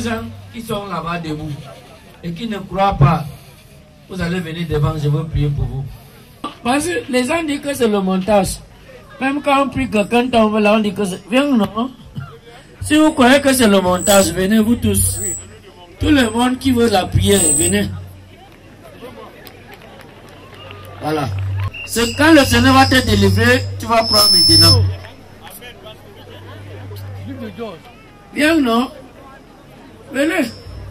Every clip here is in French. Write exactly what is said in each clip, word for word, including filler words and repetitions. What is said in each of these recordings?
gens qui sont là-bas debout et qui ne croient pas, vous allez venir devant, je veux prier pour vous. Parce que les gens disent que c'est le montage. Même quand on prie quelqu'un tombe là, on dit que c'est... Viens, non? Si vous croyez que c'est le montage, venez vous tous. Tout le monde qui veut la prière, venez. Voilà. C'est quand le Seigneur va te délivrer, tu vas croire maintenant. Viens, non? Venez.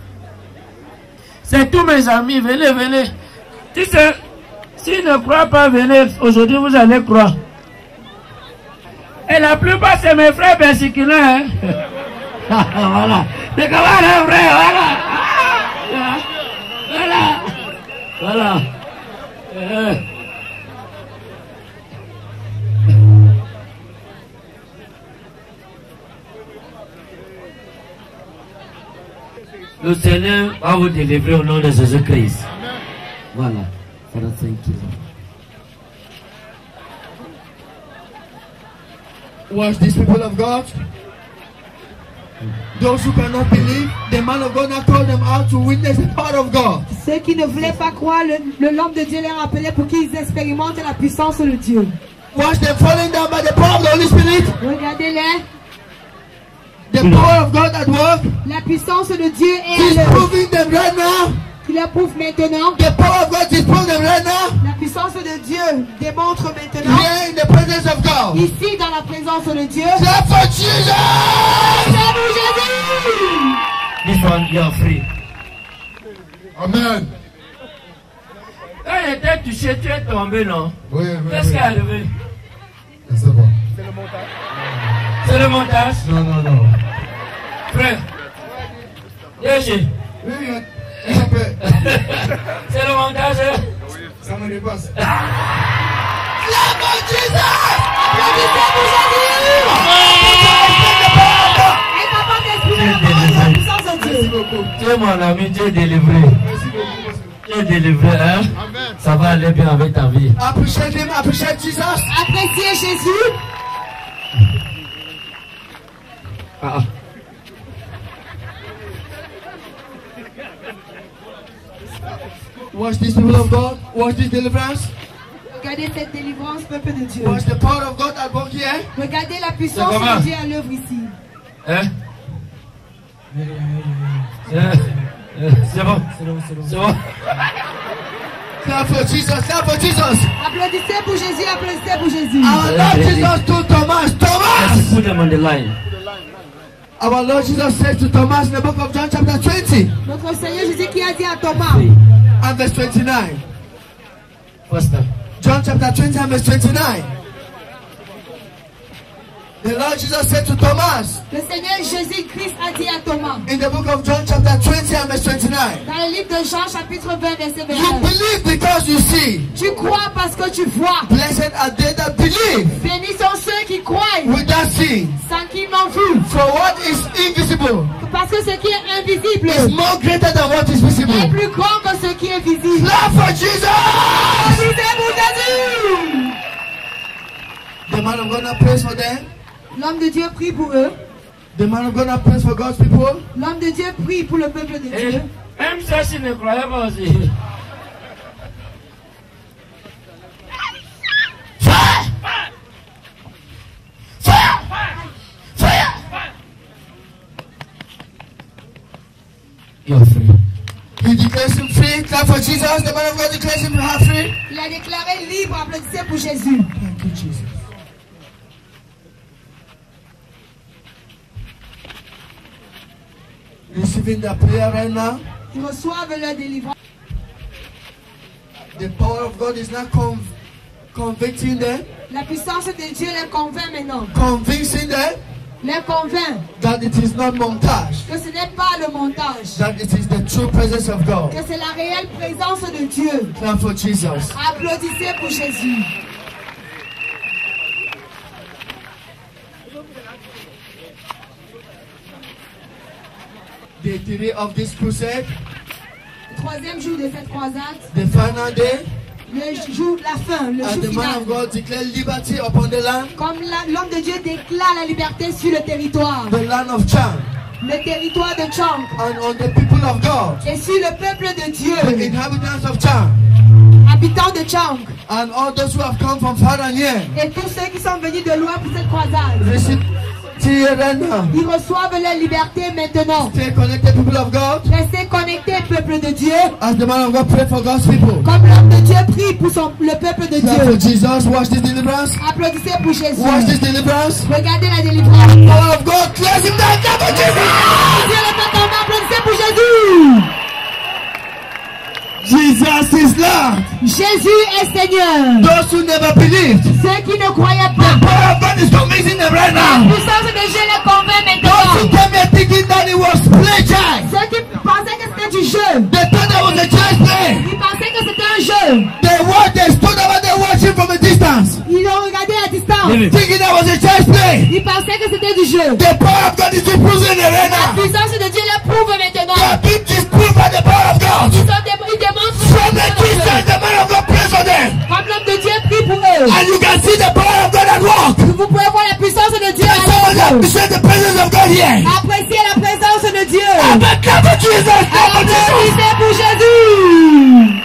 C'est tous mes amis, venez, venez. Tu sais, s'ils ne croient pas, venez. Aujourd'hui, vous allez croire. Et la plupart, c'est mes frères persécutés. Hein? Voilà. C'est comment les frères? Voilà. Voilà. Voilà. Euh. Le Seigneur va vous délivrer au nom de Jésus-Christ. Voilà. Father, thank you. Watch these people of God. Those who cannot believe, the man of God not told them how to witness the power of God. Ceux qui ne voulaient pas croire, le, le l'homme de Dieu les rappelait pour qu'ils expérimentent la puissance de Dieu. Watch them falling down by the power of the Holy Spirit. Regardez-les. The power of God at work. La puissance de Dieu est He's à l'œuvre. proving them right now. Il la prouve maintenant. The power of God is proving them right now. La puissance de Dieu démontre maintenant. Here in the presence of God. Ici dans la présence de Dieu. Clap for Jesus. C'est pour Jésus. This one, you are free. Amen. Quand il était touché, tu es tombé, non? Oui, oui, Qu'est-ce oui. qui est arrivé? C'est bon. C'est le montage? Non, non, non. Frère. Léger. Oui, oui. C'est le montage? Ça me dépasse. Clap for Jesus! Applaudissez pour Jésus. Et capable d'exprimer la puissance de Dieu. Tu es mon ami, tu es délivré. Merci beaucoup. Tu es délivré, hein? Amen. Ça va aller bien avec ta vie. Appreciate him, appreciate Jesus. Appréciez Jésus. Ah. Watch these people of God. Watch this deliverance. Regardez cette délivrance, peuple de Dieu. Watch the power of God at work here. Regardez la puissance de Dieu à l'œuvre ici. Hein? C'est bon. C'est bon, c'est bon. C'est bon. Clap for Jesus, clap for Jesus. Applaudissez pour Jésus, applaudissez pour Jésus. Our Lord Jesus to Thomas, Thomas. Let's put them on the line. Our Lord Jesus said to Thomas in the book of John chapter twenty. Notre Seigneur Jésus qui a dit à Thomas. And verse twenty-nine. First time. John chapter twenty and verse twenty-nine. The Lord Jesus said to Thomas. Le Seigneur Jésus-Christ a dit à Thomas. In the book of John chapter twenty and verse twenty-nine. Dans le livre de Jean chapitre vingt verset You vingt-neuf. believe because you see. Tu crois parce que tu vois. Blessed are they that believe Bénis sont ceux qui croient without seeing. sans qu'ils n'ont vu. For what is invisible Parce que ce qui est invisible is more greater than what is visible. est plus grand que ce qui est visible. Clap for Jesus! Applaudissez pour Jésus. The man of God not prays for them. L'homme de Dieu prie pour eux. The man of God not prays for God's people. L'homme de Dieu prie pour le peuple de Et Dieu. même ça, je ne croyais pas aussi. Fire! Fire! Fire! You're free. He declares him free. Clap for Jesus. The man of God declares him free. Il a déclaré libre. Applaudissez pour Jésus. Thank you, Jesus. Receiving the prayer right now. Ils reçoivent leur délivrance. The power of God is not con convicting them, La puissance de Dieu les convainc maintenant. convincing them Les convainc that it is not montage, que ce n'est pas le montage. that it is the true presence of God. Que c'est la réelle présence de Dieu. Clap for Jesus. Applaudissez pour Jésus. The day of this crusade, Troisième jour de cette croisade. the final day, Le jour, la fin, le as jour the man final. of God declared liberty upon the land, Comme la- l'homme de Dieu déclare la liberté sur le territoire. the land of Dschang. le territoire de Dschang, and on the people of God, et sur le peuple de the Dieu, inhabitants of Dschang, habitants de Dschang, and all those who have come from far and near. et tous ceux qui sont venus de loin pour cette croisade. Receive Tirana. Ils reçoivent leur liberté maintenant. Stay connected, people of God. Restez connectés, peuple de Dieu. As the man of God pray for God's people. Comme l'homme de Dieu prie pour son, le peuple de Clap for Dieu. Jesus. Watch this deliverance. Applaudissez pour Jésus. Watch this deliverance. Regardez la délivrance. Power of God, cleanse him down. Clap for Jesus. Dieu le fait tomber. Applaudissez pour Jésus. Jesus is Lord. Jésus est Seigneur. Those who never believed, Ceux qui ne croyaient the pas, power of God is convincing them right la now. puissance de Dieu les convainc Those who maintenant. came here thinking that it was playtime, Ceux qui pensaient que c'était du jeu, they thought that was a child's play. ils pensaient que c'était un jeu. They watched, they stood over there watching from a distance, Ils ont regardé à distance. thinking that was a child's play. Ils pensaient que c'était du jeu. The power of God is disproving it right La now. puissance de Dieu les prouve They maintenant. have been disproved by the power of God. Ils, ont dé- ils démontrent From the distance, the man of God prays for them. comme l'homme de Dieu prie pour eux. And you can see the power of God at work. Vous pouvez voir la puissance de Dieu And someone à l'œuvre. appreciate the presence of God here. Appréciez la présence de Dieu. I'm a clap for Jesus. Clap for Jesus. Applaudissez pour Jésus.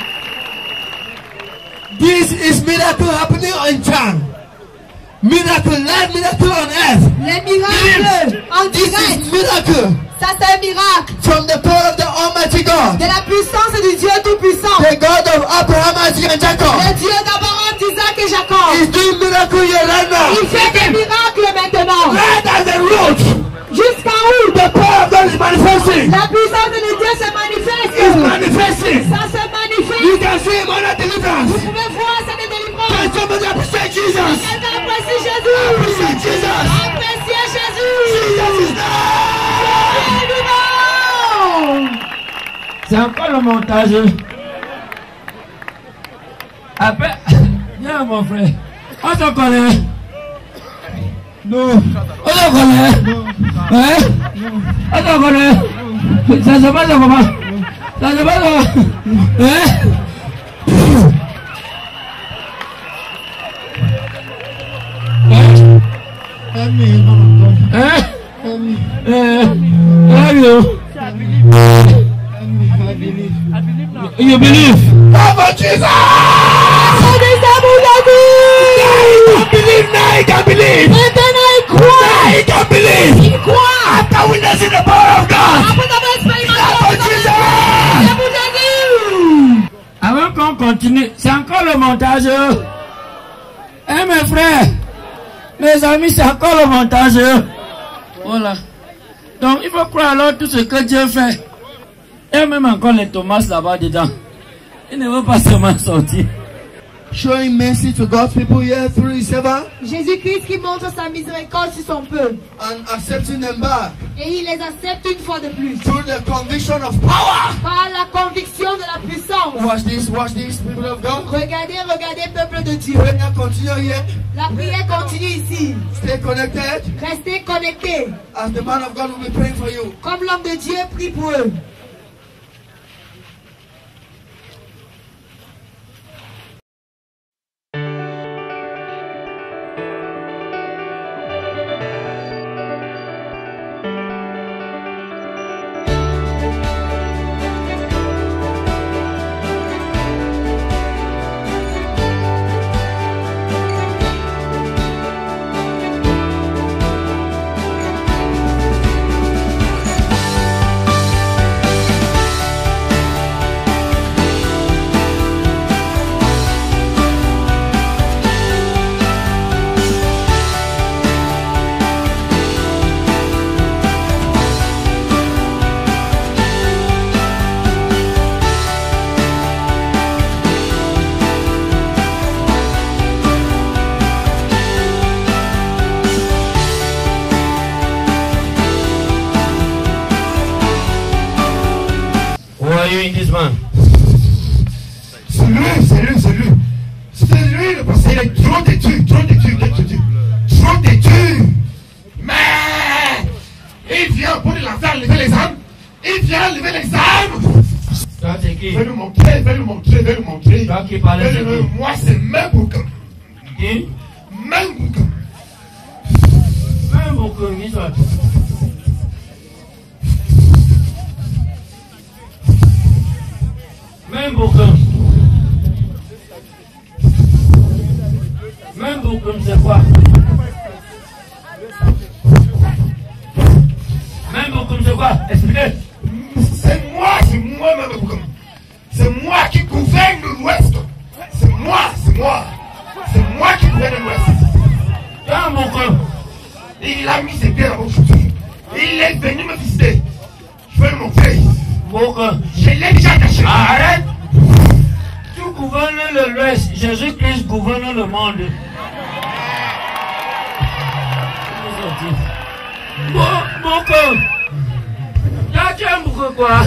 This is miracle happening in Dschang. Miracle, live miracle on earth. Les miracles en This direct. is miracle Ça c'est un miracle. from the power of the Almighty God. De la puissance du Dieu Tout-Puissant. The God of Abraham, Isaac, and Jacob Le Dieu d'Abraham, d'Isaac et Jacob. is doing miracle here right now. Il fait des miracles maintenant. Right at the root, Jusqu'en où the power of God is manifesting. la puissance de Dieu se manifeste. It's manifesting. Ça se manifeste. You can see him on the deliverance. Vous pouvez voir cette délivrance. Can somebody appreciate Jesus? Quelqu'un apprécie Jésus. Appreciate Jesus. Appréciez Jésus. Jesus is Lord. Il est vivant. C'est encore le montage. Après, viens mon frère. On te connaît. No. On te connaît. Hein? On te connaît. Ça se passe comment? Ça se passe comment? Hein? Hein? Eh, love you. You believe? Come for Jesus. Applaudissez pour Jésus. He can believe now. He can believe. Maintenant il croit. Now he can believe. Il croit. After witnessing the power of God. Après avoir expérimenté Come la for puissance de Jesus. Dieu. C'est pour Jésus. Avant qu'on continue, c'est encore le montage. Hein, mes frères, mes amis, c'est encore le montage. Voilà. Donc, il faut croire alors tout ce que Dieu fait. Et même encore les Thomas là-bas dedans. Il ne veut pas seulement sortir. Showing mercy to God's people here through his servant Jésus-Christ qui montre sa miséricorde sur son peuple. and accepting them back Et il les accepte une fois de plus. through the conviction of power. Par la conviction de la puissance. Watch this, watch this, people of God. Regardez, regardez, peuple de Dieu. Prayer continue here. La prière continue ici. Stay connected Restez connectés. as the man of God will be praying for you. Comme l'homme de Dieu prie pour eux. This man. C'est lui, c'est lui, c'est lui. C'est lui le passé, il est trop têtu, trop têtu, trop têtu. Trop têtu. Mais il vient pour les lancer lever les âmes. Il vient lever les âmes. Toi, c'est qui? Je vais lui montrer, je vais lui montrer, je vais lui montrer. Toi qui parles, c'est qui? Moi, c'est même boucan. Qui? Même boucan. Même beaucoup, qui soit. quoi? Expliquez. C'est moi, c'est moi même. C'est moi qui gouverne l'Ouest. C'est moi, c'est moi. C'est moi qui gouverne l'Ouest. Ah, mon corps. Il a mis ses pieds dans mon chaussure. Il est venu me visiter. Je vais le montrer. Mon corps. Je l'ai déjà caché. Arrête. Tu gouvernes l'Ouest. Jésus-Christ gouverne le monde. Bon, mon corps. Là, tu aimes pourquoi?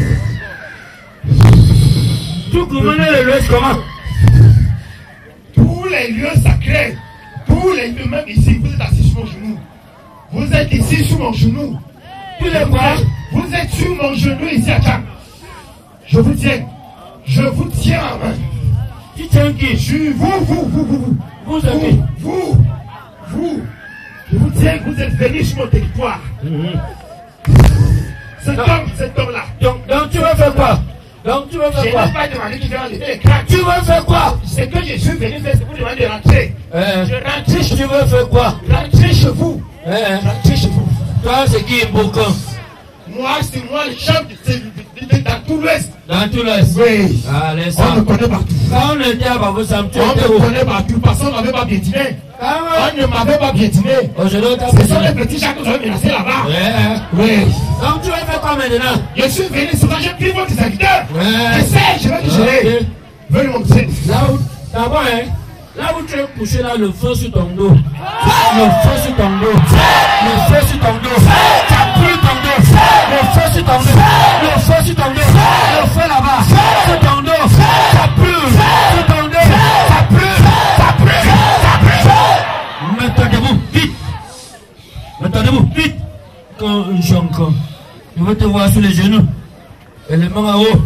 Tu gouvernes l'Ouest comment? Tous les lieux sacrés, tous les lieux, même ici, vous êtes assis sur mon genou. Vous êtes ici sur mon genou. Tu les vois? Vous êtes sur mon genou ici à Dschang. Je vous tiens. Je vous tiens en main. Tu tiens qui? Je, vous, vous, vous, vous, vous. Vous êtes qui? Vous, vous. Je vous tiens, vous êtes venus sur mon territoire. Mm-hmm. Cet homme, cet homme-là. Donc, donc tu vas faire quoi? Donc tu vas faire Je quoi? n'ai pas demandé qu'il vienne enlever les crânes. Tu vas faire quoi? C'est que je suis venu faire, c'est pour demander de rentrer. Euh, Je rentre. tu veux faire quoi? Rentrez chez vous. Euh, Rentrez chez vous. toi, c'est qui Mboukan? Moi, c'est moi le chef de, de, de, de, dans tout l'Ouest. Dans tout l'Est? Oui. Ah, laisse On ça. me connaît partout. Quand on était à Babou Sam, tu On étais me où? connaît partout parce qu'on ne m'avait pas piétiné. Ah On ne m'avait pas piétiné. aujourd'hui, t'as Ce sont besoin. les petits chats que vous avez menacés là-bas. Ouais. Oui. Donc tu vas faire quoi maintenant? Je suis venu souvent, j'ai pris votre serviteur. Ouais. Je sais, je vais te gérer. Ok. Veuillez montrer. Là où, d'abord, hein, là où tu es couché, là, le feu sur ton dos. Le feu sur ton dos. Le feu sur ton dos. Ça brûle ton dos. Le feu sur ton dos. Le feu sur ton dos. Le feu là-bas. Sur ton dos. Ça brûle. Sur ton dos. Ça brûle. Ça brûle. Ça brûle. Mets-toi debout, vite. Mets-toi debout, vite. Quand je suis encore, je veux te voir sur les genoux. Et les mains en haut.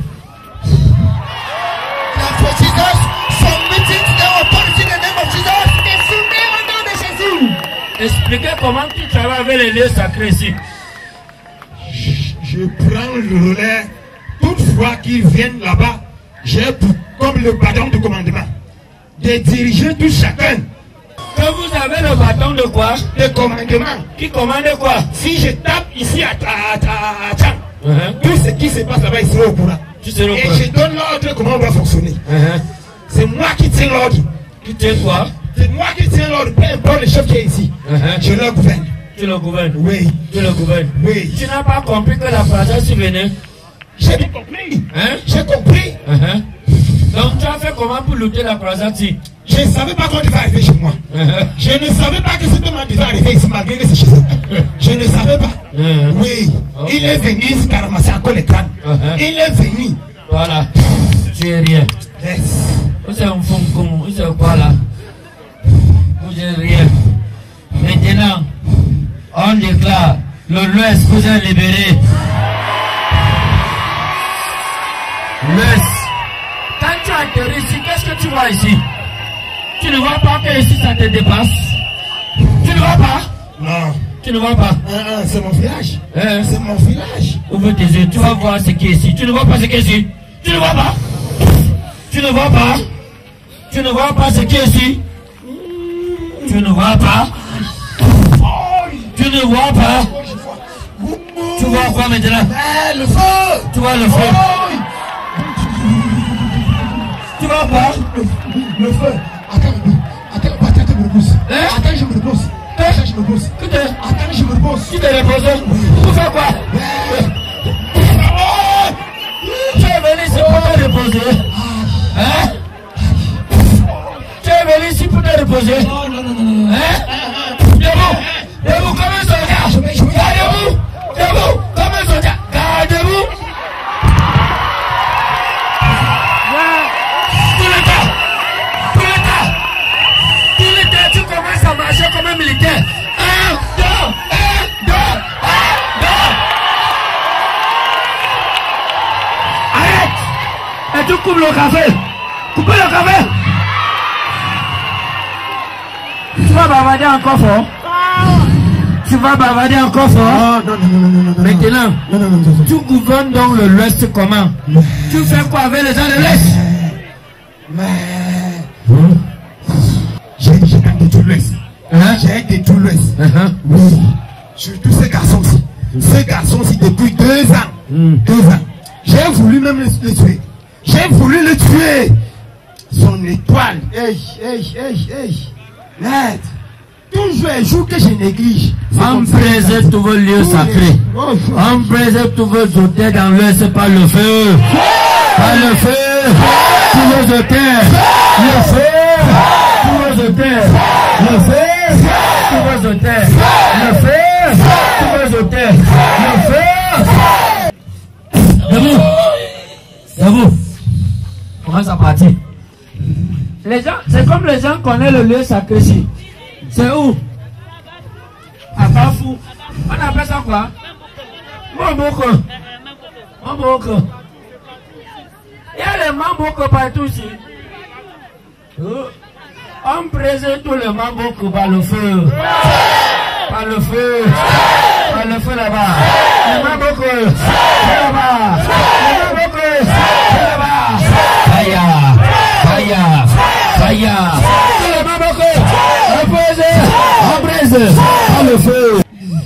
Expliquez comment tu travailles avec les lieux sacrés ici. Je, je prends le relais. Toutefois qu'ils viennent là-bas, j'ai pour, comme le bâton de commandement de diriger tout chacun. Que vous avez le bâton de quoi? De commandement. Qui commande quoi? Si je tape ici à Dschang, Uh-huh. tout ce qui se passe là-bas, il sera au courant. Tu seras au Et courant. je donne l'ordre comment on va fonctionner. Uh-huh. C'est moi qui tiens l'ordre. Tu tiens quoi? C'est moi qui tiens l'ordre, peu importe le chef qui est ici. Uh-huh. Je le gouverne. Tu le gouvernes? Oui. Tu le gouvernes? Oui. Tu n'as pas compris que la croisade s'y venait? J'ai bien compris. Hein? J'ai compris. Uh-huh. Donc tu as fait comment pour lutter la croisade ici? Je ne savais pas quand il va arriver chez moi. Uh-huh. Je ne savais pas que cet homme devait arriver ici malgré que c'est chez eux. Je ne savais pas. Uh-huh. Oui. Okay. Il est venu jusqu'à ramasser encore les crânes. Uh-huh. Il est venu. Voilà. Tu es rien. Yes. Vous êtes un fond con. Vous êtes quoi là? Vous êtes rien. Maintenant, on déclare le l'Ouest vous est libéré. L'Ouest. Quand tu atterris ici, qu'est-ce que tu vois ici? Tu ne vois pas que ici ça te dépasse? Tu ne vois pas? Non. Tu ne vois pas? Ah, ah, c'est mon village. Hein? C'est mon village. Ouvre tes yeux, tu vas voir ce qui est ici. Tu ne vois pas ce qui est ici? Tu ne vois pas? Tu ne vois pas? Tu ne vois pas ce qui est ici? Tu ne vois pas? Tu ne vois pas? Tu vois quoi maintenant? Eh, le feu! Tu vois le feu? Tu vois pas? Le, le feu! Attends, attends, attends, je me repose. Hein? Attends, je me repose. Attends, je me repose. Tu te, Attends, je me repose. tu te reposes? Pour faire quoi? Tu es venu ici pour te reposer? Hein? Tu es venu ici pour te reposer? Non, non, non, non, non. Hein? Debout! Debout comme un soldat! Gardez-vous! Debout comme un soldat! Gardez-vous! Tout le temps! Tout le temps! Tout le temps, tu commences à marcher comme un militaire! Un, deux, un, deux, un, deux! Arrête! Et tu coupes le café! Coupez le café! Tu vas bavarder encore fort? Tu vas bavarder encore fort? Non, non, non, non, non, non. Maintenant, Non, non, non, non, non. tu gouvernes donc le l'Ouest comment? Tu fais quoi avec les gens de l'Est? Mais. J'ai j'ai aidé tout l'Ouest. Hein? J'ai aidé tout l'Ouest. Uh-huh. Oui. Sur tous ces garçons-ci. ce garçon-ci depuis deux ans. Mm. Deux ans. J'ai voulu même le, le tuer. J'ai voulu le tuer. Son étoile. Hey, hey, hey, hey. Net. Toujours un jour que je néglige. On préserve tous vos lieux sacrés. On préserve tous vos hôtels dans l'Ouest par le feu. Par le feu. Tous vos hôtels. Le feu. Tous vos hôtels. Le feu. Tous vos hôtels. Le feu. Tous vos hôtels. Le feu. Debout. Debout. Comment ça partit? Les gens, c'est comme les gens connaissent le lieu sacré ici. C'est où? À Bafou. On appelle ça quoi? Mamboko. Mamboko. Il y a les Mamboko partout ici. On présente tous les Mamboko par le feu. Par le feu. Par le feu là-bas. Les Mamboko. C'est là-bas. Les Mamboko. C'est là-bas. Faya. Faya. Faya. Tous les Mamboko. On braise, par le feu.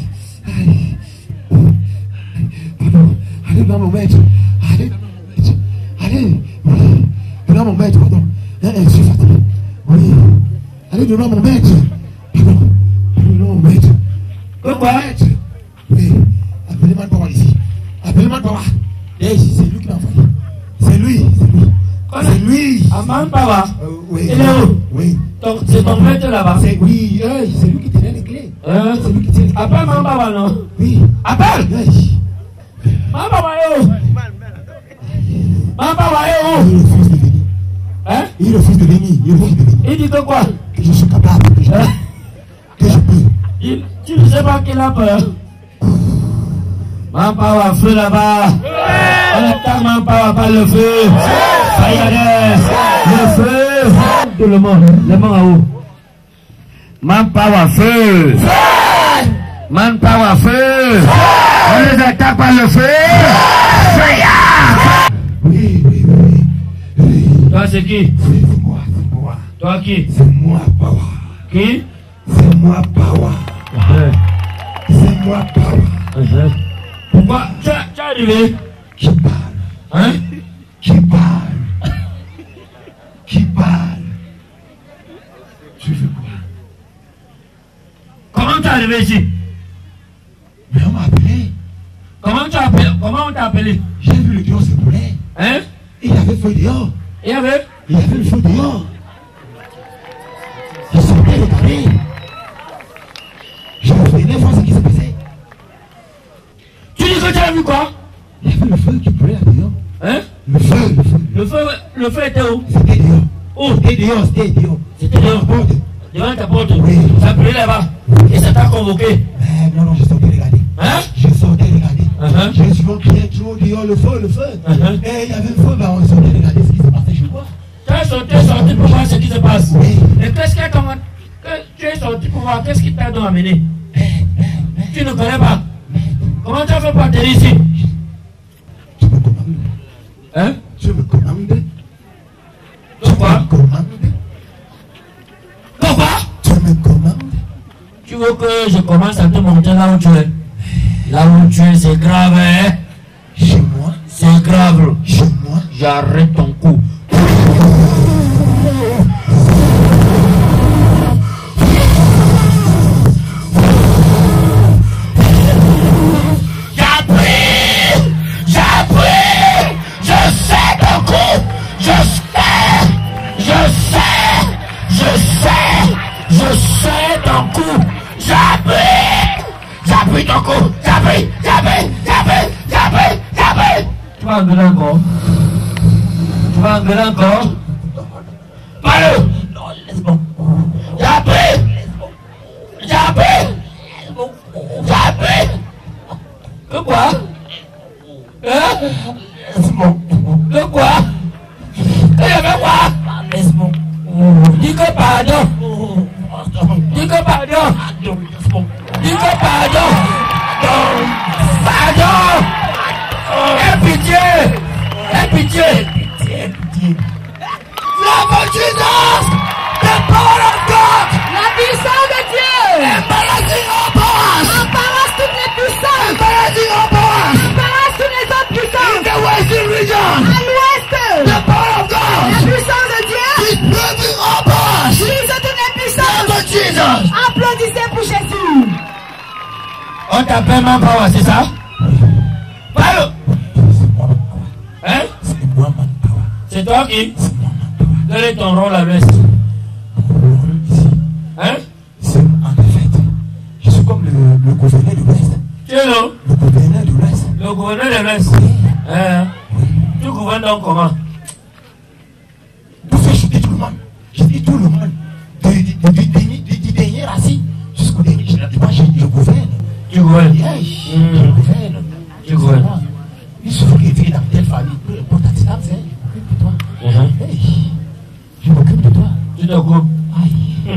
Allez dans mon maître. Allez dans mon maître. Allez. Dans mon maître, pardon. Je suis fatigué. Oui. Allez devant mon maître. Pardon. Allez devant mon maître. Pourquoi? Oui. Appelez-moi de ici. Appelez-moi de c'est lui qui m'a envoyé. C'est lui. C'est lui. Aman Pawa. Oui. Il est où? Oui. C'est ton maître là-bas. C'est oui. C'est lui qui tenait les clés. Hein? C'est lui qui tient les clés. Appelle Maman Pawa, non? Oui. Appelle. Oui. Maman Pawa est où? Maman Pawa est où? Il refuse de venir. Hein? Il refuse de venir. Il refuse de venir. Il dit que quoi? Que je suis capable. Que je peux. Que je peux. Il, tu ne sais pas qu'il a peur. Maman Pawa, feu là-bas. On attaque Maman Pawa par le feu. Fire. Le feu. Tout le monde. Le monde à où? Man power feu. Man power feu. On les attaque par le feu. Fire. Oui, oui, oui. oui. Toi c'est qui? C'est moi, c'est moi. Toi qui? C'est moi, Power. Qui? C'est moi, Power. Uh-huh. C'est moi, Power. Uh-huh. Pourquoi? Tu es arrivé? Qui parle? Hein? Qui parle? Qui parle? Tu veux quoi? Comment tu es arrivé ici? Mais on m'a appelé. Comment tu as appelé? Comment on t'a appelé? J'ai vu le dehors se brûler. Hein? Il y avait le feu dehors. Il y avait? Il y avait le feu dehors. Je sortais de Paris. Je revenais voir ce qui se passait. Tu dis que tu as vu quoi? Il y avait le feu qui brûlait là dehors. Hein? Le feu, le feu. Le feu, le feu était où? C'était dehors. Où? C'était dehors, c'était dehors. C'était dehors. Porte. Devant ta porte? Oui. Ça brûlait là-bas. Et ça t'a convoqué? Mais non, non, je sortais regarder. Hein? Je sortais regarder. Uh-huh. J'ai souvent crié trop dehors, le feu, le feu. Uh-huh. Et il y avait le feu, ben on sortait regarder ce qui se passait chez moi. Tu es sorti, sorti pour voir ce qui se passe. Oui. Et qu'est-ce que tu es sorti pour voir? Qu'est-ce qui t'a donc amené? Tu ne connais pas? Comment tu as fait pour atterrir ici? Tu me commandes. Hein? Tu me commandes. Pourquoi? Tu me commandes. Pourquoi? Tu me commandes. Tu veux que je commence à te montrer là où tu es? Là où tu es, c'est grave, hein? Chez moi. C'est grave. Chez moi. J'arrête ton coup. J'appuie ton cou, j'appuie, j'appuie, j'appuie, j'appuie, j'appuie. Tu vas engueuler encore? Tu vas engueuler encore? Parle. Non, laisse-moi. J'appuie. J'appuie. J'appuie. Que quoi? Hein? Laisse-moi. Que quoi? Que y avait quoi? Laisse-moi. Dis que pardon. Dis que pardon. Dis que pardon. Pardon. Aie pitié. Aie pitié. Pitié, pitié. La puissance, the power of God. La puissance de Dieu. Embarrassing our powers. Embarrasse toutes les puissances. On t'appelle Manpower, c'est ça? Parle. Hein? C'est moi Manpower. C'est toi qui? C'est moi Manpower. Quel est ton rôle à l'Ouest? Mon rôle ici. Hein? C'est en fait. Je suis comme le, le gouverneur de l'Ouest. Tu es le? Le gouverneur de l'Ouest. Le gouverneur de l'Ouest? Oui. Hein? Oui. Tu gouvernes donc comment? Pour faire chuter tout le monde. Je dis tout le monde. Du, du, du, du, dernier, du, du dernier assis jusqu'au dernier. Moi, je, je gouverne. Tu gouvernes? Yes. Mm. Je gouverne. Tu gouvernes? Il suffit qu'il vienne dans telle famille. Peu importe ta distance, hein. Je m'occupe de toi. Uh-huh. Hey. Je m'occupe de toi. Tu te coupes? Aïe.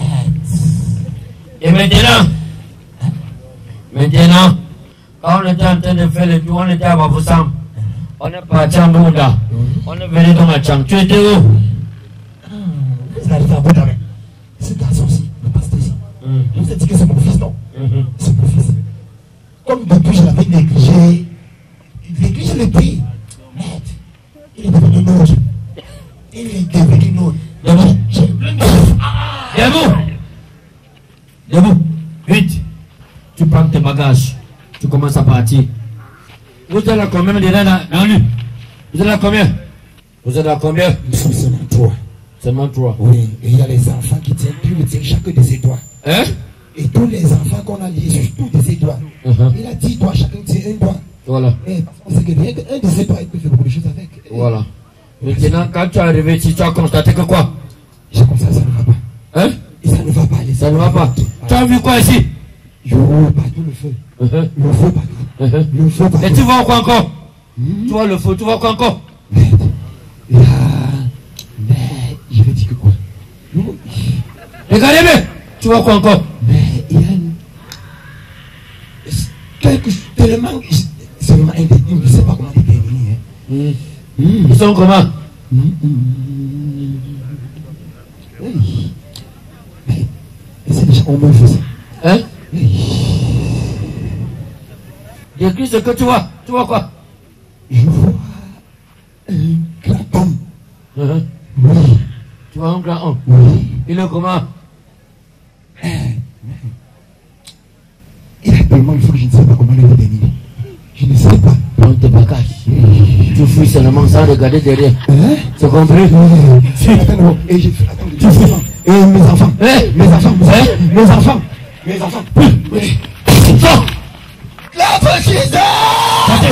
Et maintenant? Hein? Maintenant, quand on était en train de faire le tour, on était à Bafoussam. On est parti en Bouddha. On est venu dans la Dschang. Tu étais où? Vous arrivez à Bouddha. Ce garçon-ci, le pasteur-ci. Mm. Je vous ai dit que c'est mon fils, non? Mm-hmm. C'est mon fils. Comme depuis je l'avais négligé, négligé le pays. Merde. Il est devenu nôtre. Il est devenu nôtre. Debout. Debout. Debout. Vite. Tu prends tes bagages. Tu commences à partir. Vous êtes là combien de là dans lui? Vous êtes là combien? Vous êtes là combien? Nous sommes seulement trois. Seulement trois. Oui. Et il y a les enfants qui tiennent plus le tien chaque de ses doigts. Hein? Et tous les enfants qu'on a liés sur tous de ses doigts. Uh-huh. Il a dit doigts, chacun tient un doigt. Voilà. Et c'est que rien qu'un de ses doigts, il peut faire beaucoup de choses avec. Voilà. Maintenant, quand tu es arrivé ici, tu as constaté que quoi? J'ai constaté ça ne va pas. Hein? Et ça ne va pas. Les ça ne va pas. Tu as vu quoi ici? Je vois partout le feu. Uh-huh. Le feu partout. Uh-huh. Le feu partout. Et tu vois quoi encore? Mm-hmm. Tu vois le feu, tu vois quoi encore? Merde. Là. Mais je vais dire que quoi? Regardez bien. Tu vois quoi encore? Mais il y a une... quelque chose tellement... C'est vraiment indéniable. Je ne sais pas comment déterminer. Hein. Mm. Mm. Ils sont comment? Mm. Mm. Oui. Mais, mais c'est déjà au moins fait ça. Hein? Oui. Décris ce que tu vois. Tu vois quoi? Je vois un grand homme. Uh-huh. Oui. Tu vois un grand homme? Oui. Il est comment? Il a tellement il faut que je ne sais pas comment le déterminer. Je ne sais pas. Prends tes bagages. Tu fouilles seulement sans regarder derrière. Hein? C'est compris? Oui. Attends, et je fais attends, tu fais et mes enfants. Eh? Mes enfants. Eh? Mes enfants. Mes enfants. Oui. Sors! La petite! Sortez!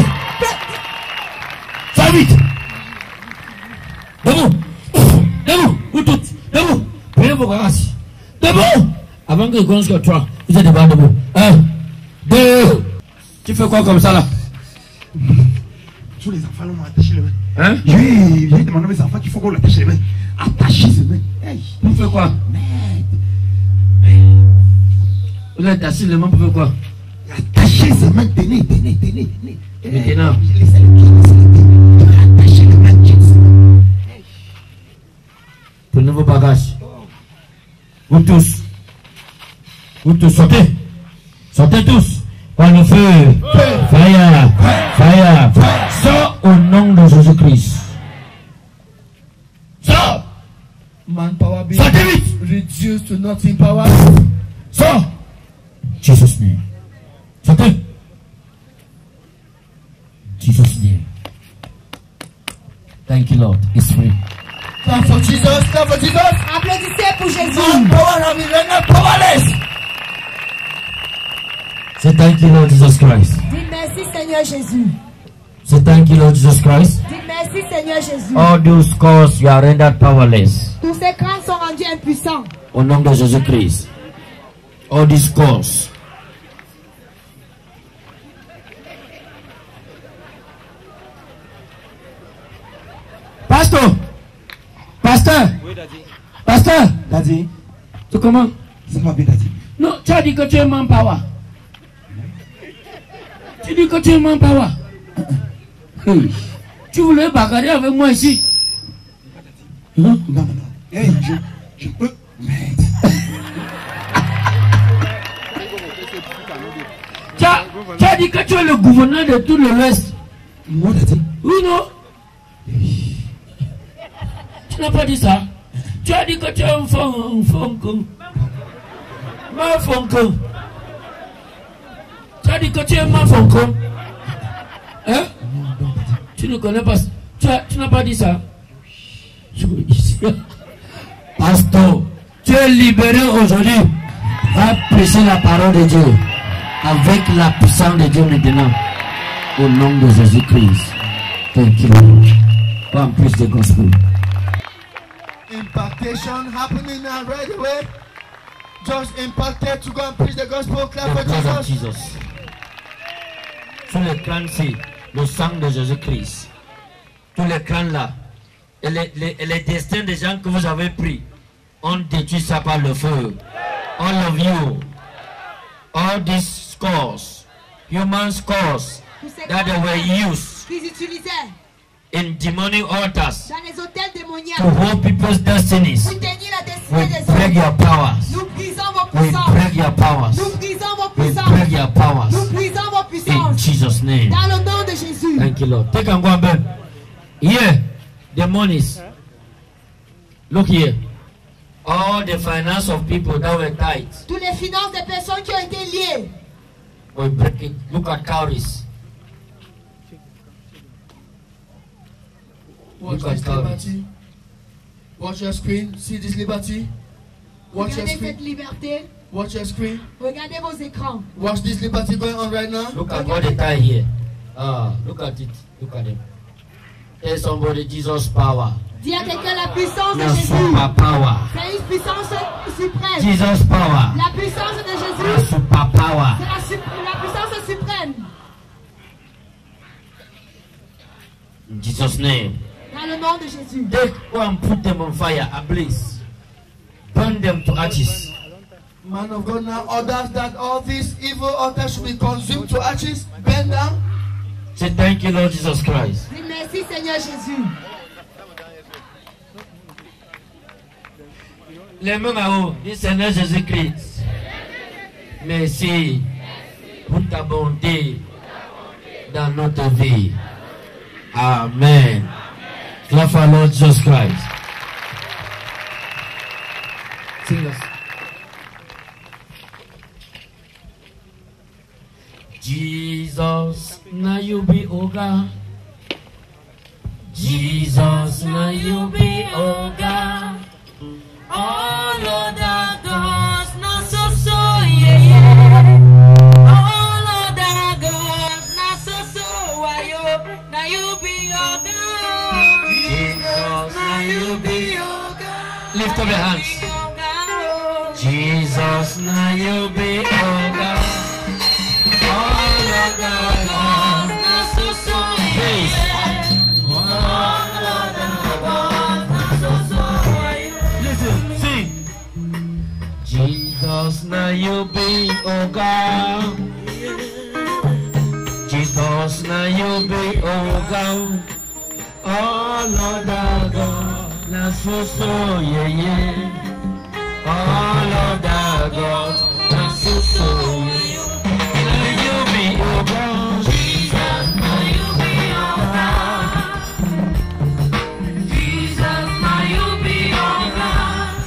Sors vite! Debout! Debout! Vous toutes! Debout! Prenez vos bagages. Debout! Avant que je commence que toi, vous êtes devant debout. Un, deux. Tu fais quoi comme ça là? Tous les enfants m'ont attaché les mains. Hein? J'ai j'ai demandé à mes enfants qu'il faut qu'on l'attache les mains. Attacher ses mains. Hey. Vous faites quoi? Merde. Vous êtes assis les mains pour faire quoi? Attacher ses mains. Tenez, tenez, tenez, tenez. Maintenant. Laissez le pied, laissez le pied. Attacher les mains. Hey. Prenez vos bagages. Vous tous. Vous tous sortez. Sortez tous. Par le feu. Fire. Fire. Sors au nom de Jésus-Christ. Sors. Manpower be Sortez vite. reduced to nothing power. Sors. Jesus name. Sortez. Jesus name. Thank you, Lord. It's free. Clap for Jesus, clap for Jesus. Applaudissez pour Jésus. Manpower have been rendered powerless. Say thank you, Lord Jesus Christ. Dis merci Seigneur Jésus. Say thank you, Lord Jesus Christ. Dis merci Seigneur Jésus. All those cause you are rendered powerless. Tous ces crânes sont rendus impuissants. Au nom de Jésus-Christ. All these cause. Pasteur. Pasteur. Oui, Daddy. Pasteur. Daddy. Tu comment? Ça va bien, Daddy. Non, tu as dit que tu es Manpower. Tu dis que tu es Manpower. Hey. Tu voulais bagarrer avec moi ici? Hein? Non, non, non. Hey, je, je peux. Merde. Tu as, tu as dit que tu es le gouverneur de tout l'Ouest. Moi, Daddy. Oui, non? Tu n'as pas dit ça. Tu as dit que tu es un fond, un fond, un fonko. Tu as dit que tu es Mafonko. Hein? Tu ne connais pas. Tu, as, tu n'as pas dit ça. Pasteur, tu es libéré aujourd'hui. Va prêcher la parole de Dieu avec la puissance de Dieu maintenant. Au nom de Jésus-Christ. Thank you. Go and preach the gospel. Impactation happening now right away. Just impacted to go and preach the gospel. Clap The for blood of Jesus. Jesus. Sur les crânes, c'est le sang de Jésus-Christ. Tous les crânes là. Et les, les, et les destins des gens que vous avez pris, on détruit ça par le feu. All of you, all these scores, human scores that they were used qu'ils utilisaient in demonic altars dans les hôtels démoniaques to hold people's destinies, pour tenir la we destinée des break hommes. your powers. Nous brisons vos We puissances. break your powers. Nous brisons vos We puissances. break your powers. Nous brisons vos In puissances. Jesus' name. Dans le nom de Jésus. Thank you, Lord. Take and go and burn. Here, the monies. Look here. All the finance of people that were tight. Toutes les finances des personnes qui ont été liées. We break it. Look at cowries. Watch Look at this cowries. liberty. Watch your screen. See this liberty. Watch your Regardez cette screen. liberté. Watch your screen. Regardez vos écrans. Watch this liberty going on right now. Look at what they tie here. Ah, look at it. Look at them. Tell somebody Jesus' power. Dis à quelqu'un la puissance de Your Jésus. super power. C'est une puissance suprême. Jesus' power. La puissance de Your Jésus. super power. C'est la, sup- la puissance suprême. In Jesus' name. Dans le nom de Jésus. Take one, put them on fire, ablaze. Burn them to ashes. Man of God now orders that all these evil altars should be consumed to ashes, burned down. Say thank you, Lord Jesus Christ. Dis merci Seigneur Jésus. Les mains à haut, dis Seigneur Jésus-Christ. Merci pour ta bonté dans notre vie. Amen. Clap for Lord Jesus Christ. Sing us. Jesus, now you be Oga. Jesus, now you be Oga. All other gods, not so so, yeah, yeah. All other gods, not so so, why you, now you be your God. Jesus, now you be your God. Lift up your hands. Jesus, now you be your God. All other gods, not so so, yeah, yeah. All other gods, not so so, why you. Listen, sing. Jesus, now you be, oh God. Jesus, now you be, oh God. Oh Lord, our God, now so so, yeah, yeah. Oh Lord, our God, now so so, yeah. Now you be, oh God. Jesus, now you be, oh God. Jesus, now you be, oh God.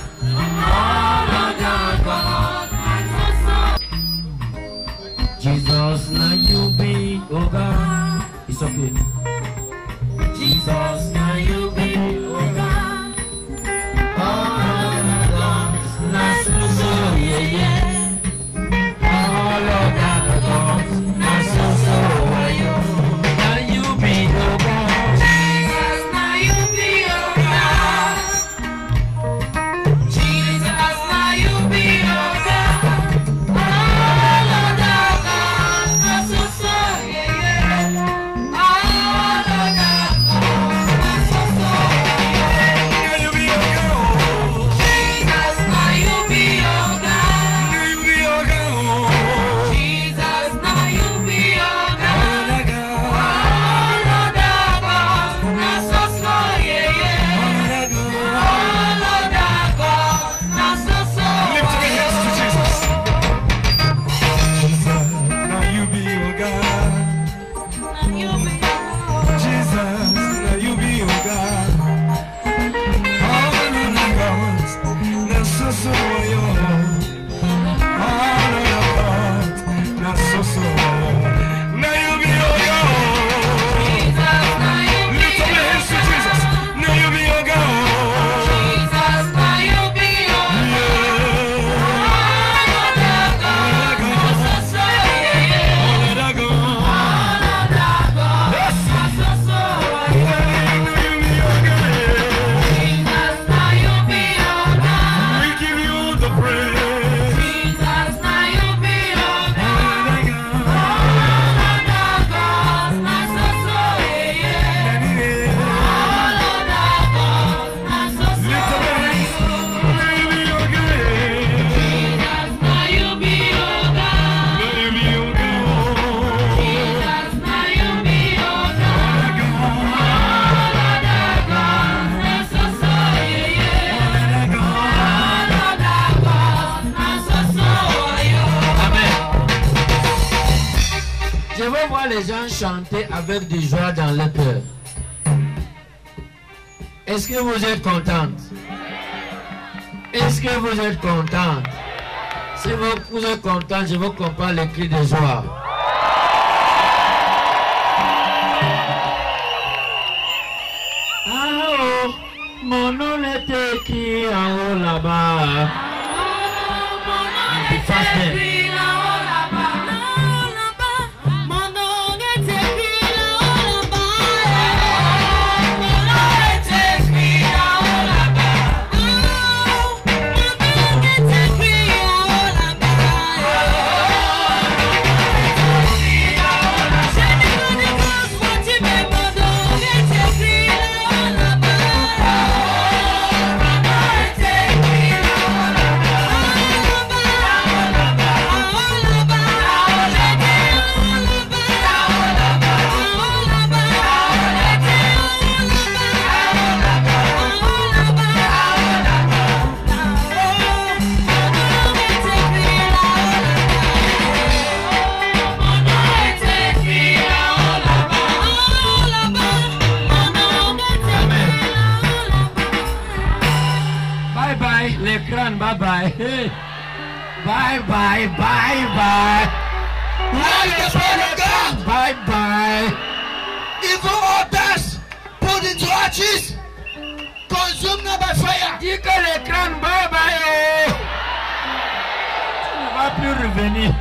Jesus, now you be, oh God. It's okay. Jesus, now you be, oh God. All of God, now so so, yeah, yeah. All of God, now so so, yeah, yeah. Now you be, oh God. Jesus, now you be, oh God. Jesus, now you be, oh God. All of God, now so so, yeah, yeah. All of God, now so so. Je veux voir les gens chanter avec du joie dans le cœur. Est-ce que vous êtes contente? Est-ce que vous êtes contente? Si vous, vous êtes contente, je veux qu'on parle les cris de joie. Ah oh, mon nom est écrit en haut là-bas. Bye bye. Hey. Bye bye, bye bye. Bye bye. Evil audace, put into ashes, consume them by fire. Dis que l'écran, bye bye. Tu ne vas plus revenir.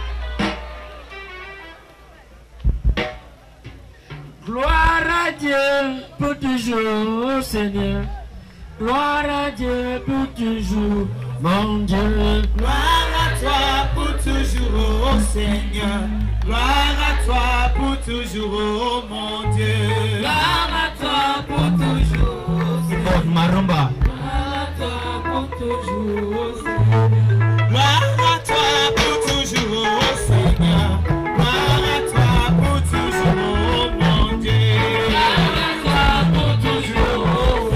Gloire à Dieu pour toujours, Seigneur. Gloire à Dieu pour toujours, mon Dieu. Gloire à toi pour toujours, oh Seigneur. Gloire à toi pour toujours, oh mon Dieu. Gloire à toi pour toujours, Seigneur. Marumba. Gloire à toi pour toujours, oh Seigneur. Gloire à toi pour toujours, oh Seigneur. Gloire à toi pour toujours, oh mon Dieu. Gloire à toi pour toujours, oh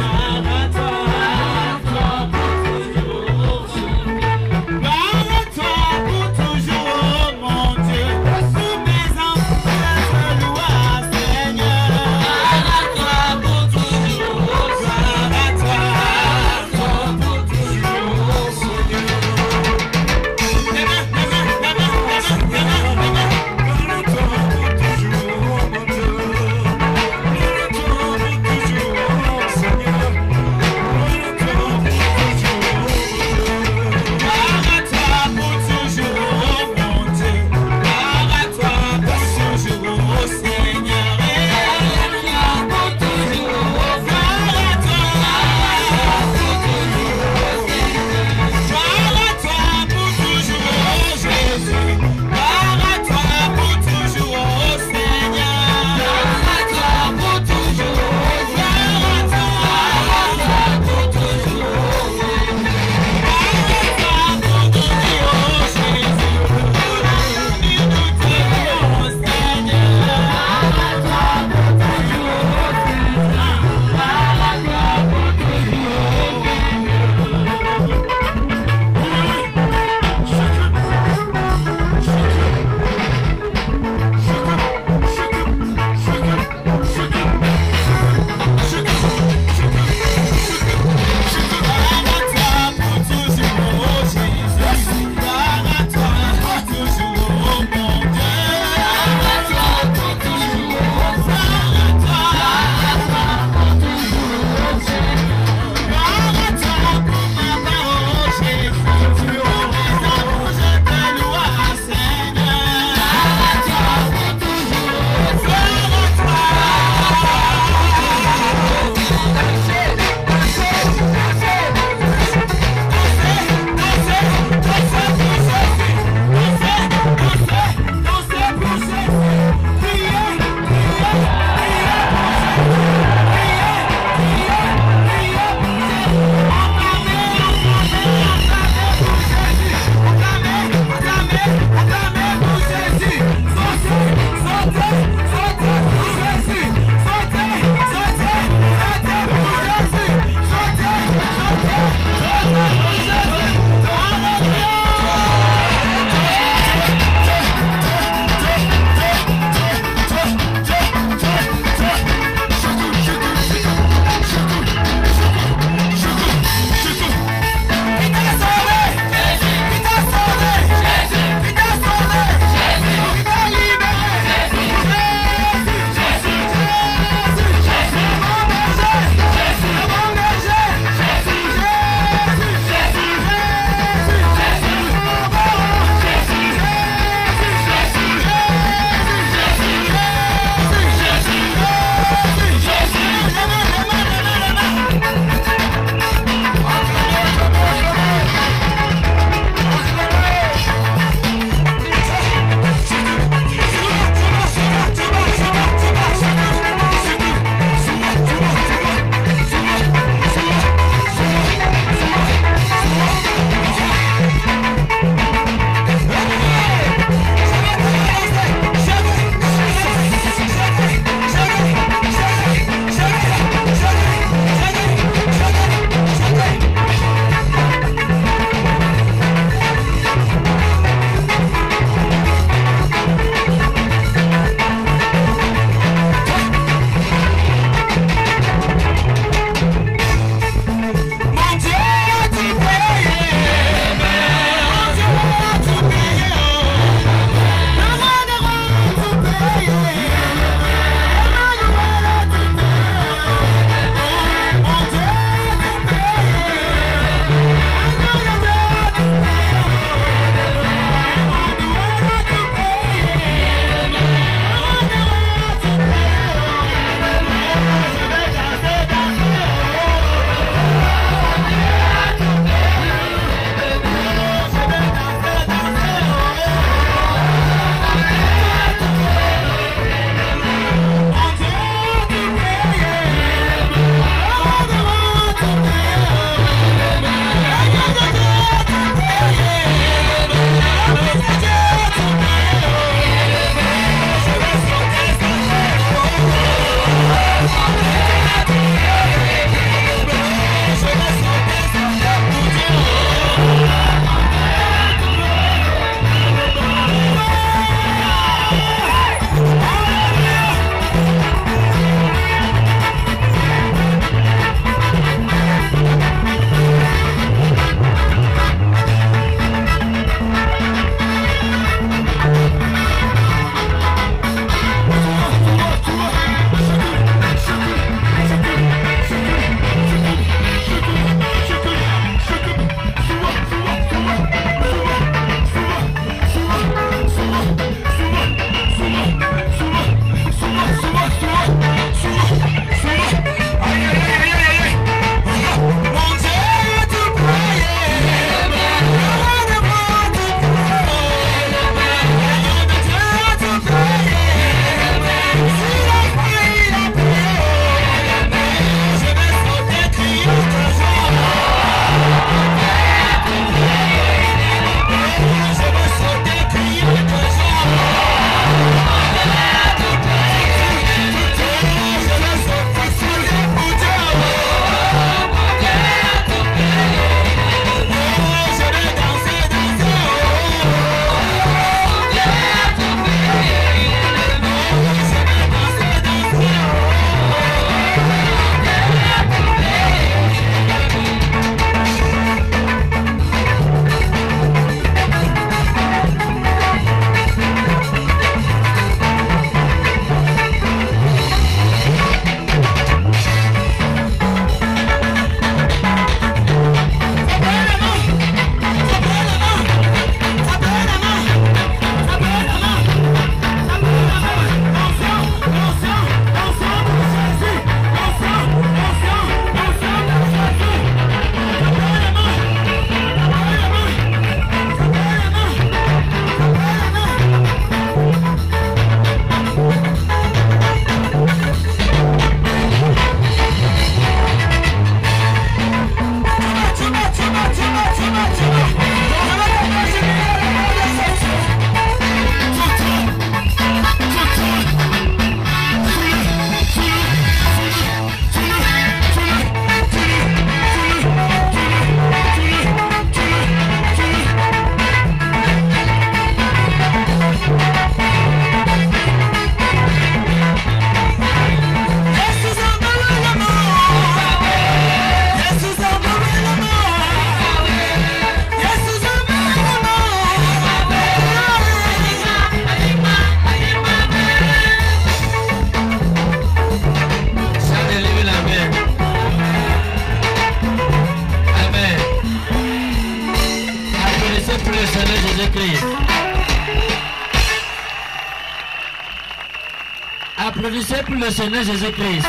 Applaudissez pour le Seigneur Jésus-Christ.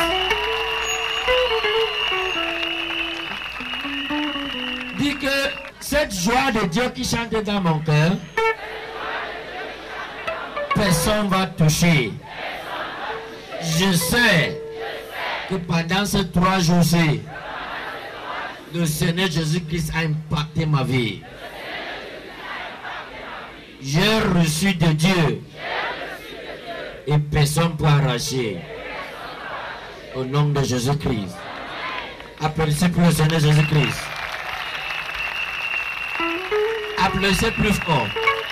Dis que cette joie de Dieu qui chante dans mon cœur, personne ne va toucher. Je sais que pendant ces trois jours-ci, le Seigneur Jésus-Christ a impacté ma vie. J'ai reçu de Dieu et personne ne peut arracher. Au nom de Jésus-Christ. Applaudissez pour le Seigneur Jésus-Christ. Applaudissez plus fort.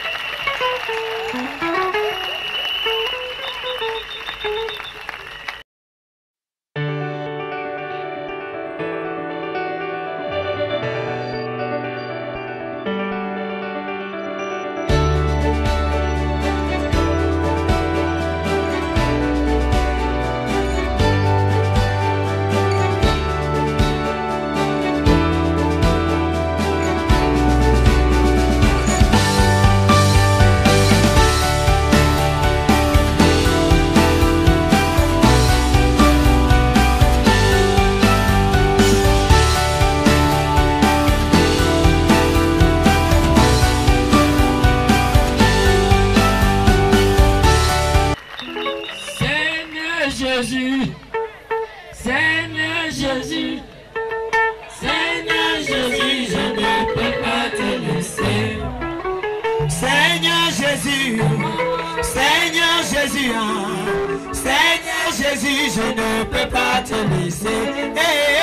Jésus, Seigneur Jésus, Seigneur Jésus, je ne peux pas te laisser. Seigneur Jésus, Seigneur Jésus, hein. Seigneur Jésus, je ne peux pas te laisser. Hey,